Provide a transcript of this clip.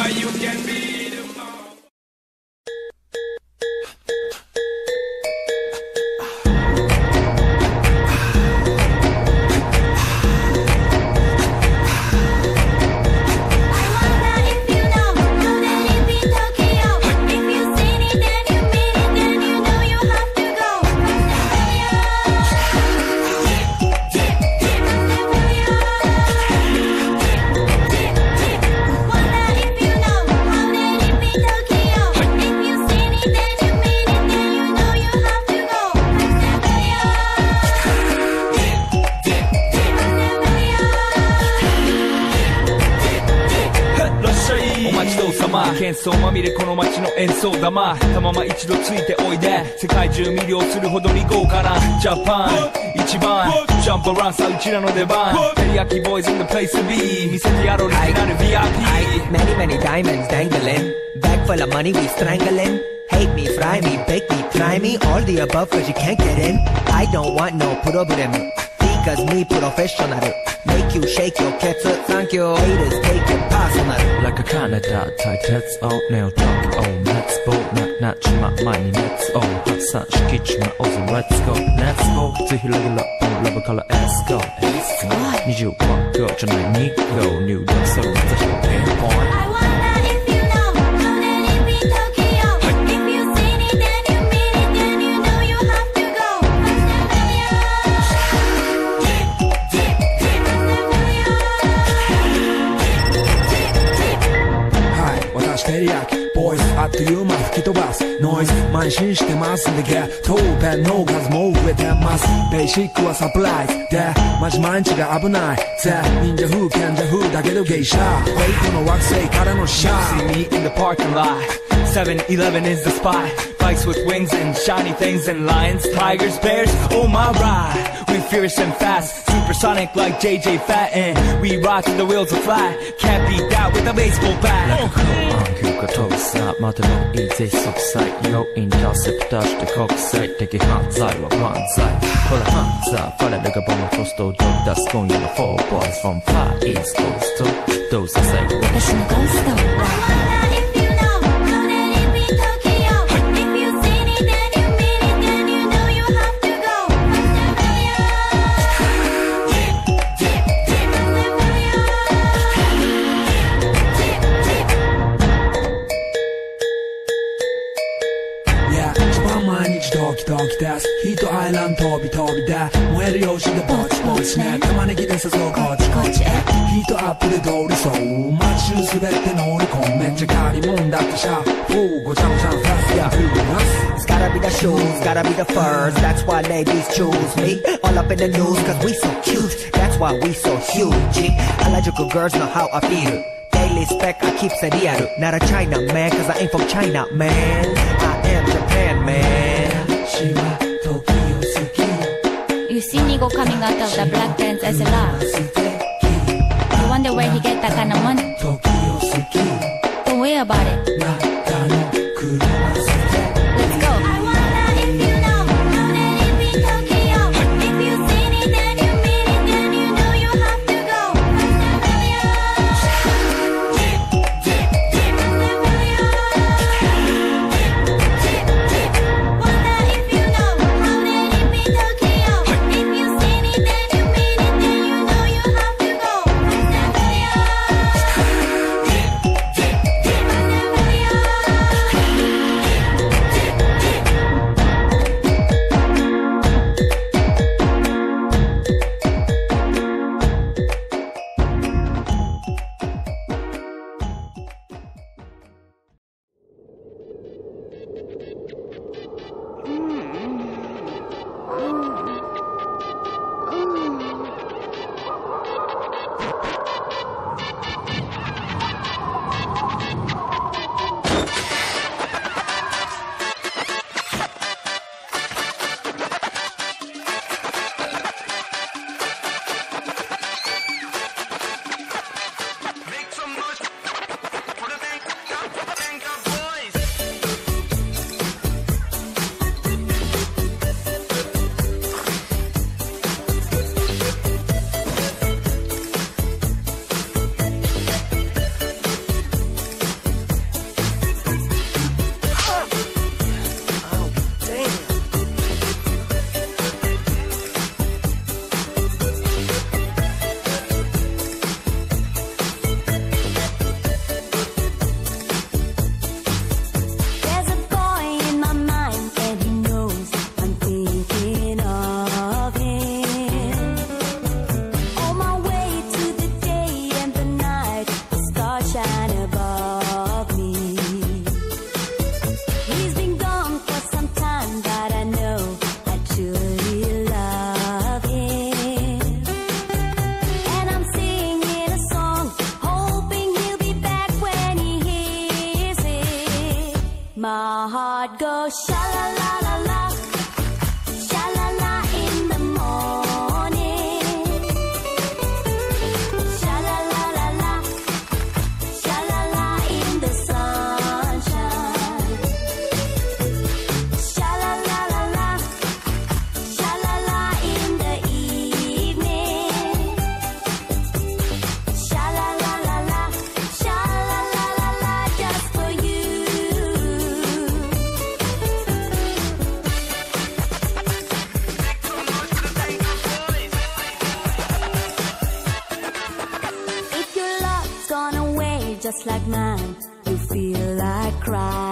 you can be the boss.喧騒まみれこの街の演奏玉たまま一度ついておいで世界中魅了するほどに豪華なジャパン一番ジャンプアランさうちらの出番テリヤキボーイズ in the place to be 見せてやろうオリジナル VIP Many many diamonds dangling Bag full of money we strangling Hate me, fry me, bake me, try me All the above cause you can't get in I don't want no problem Because me professional Make you shake your cats Thank you Haters take it personal Like a Canada tight heads out nail talk Oh let's go not 치마 많이 let's go 확산시키지마 어서 let's go let's go 지휘력이 up love color let's go 니주와 go 전날 니고 new dog 서로 맞아 pinpoint テリヤキボーイズあっという間吹き飛ばすノイズ慢心してますんでゲットペンの数も増えてますベーシックはサプライズでマジ毎日が危ないぜ忍者風賢者風だけどゲイシャウェイトの惑星からのシャー See me in the parking lot 7-Eleven is the spot Bikes with wings and shiny things and lions, tigers, bears, oh my ride We fierce and fast, supersonic like JJ Fatten We ride till the wheels are flat Can't beat that with a baseball bat Like a cool 안큐가 터서 마드로 이제 속삭 요 인터셉터 때 곡살 되게 한자와 반자이 홀라 한자 팔레가 보면 코스도 that's going on the 4 boys from far east coast to those that say 私のゴーストドキドキですヒートアイランド飛び飛びで燃えるようしてぼちぼちね玉ねぎで誘うこっちこっちへヒートアップで通りそう街中滑って乗り込むめっちゃ借りもんだってシャーごちゃごちゃファスやフーIt's gotta be the shoes, gotta be the furs That's why ladies choose me All up in the news cause we so cute That's why we so huge Harajuku girls know how I feel Daily spec I keep it real Not a China man cause I ain't from China man I am Japan man You see Nigo coming out of the black pants as a lot You wonder where he get that kind of money Don't worry about it Let's go My heart goes sha-la-la-la-la, sha-la-la in the morning. Sha-la-la-la-la, sha-la-la in the sunshine. Sha-la-la-la-la, sha-la-la in the evening. Sha-la-la-la-la, sha-la-la-la-la, just for you. If your love's gone away just like mine, you feel like crying.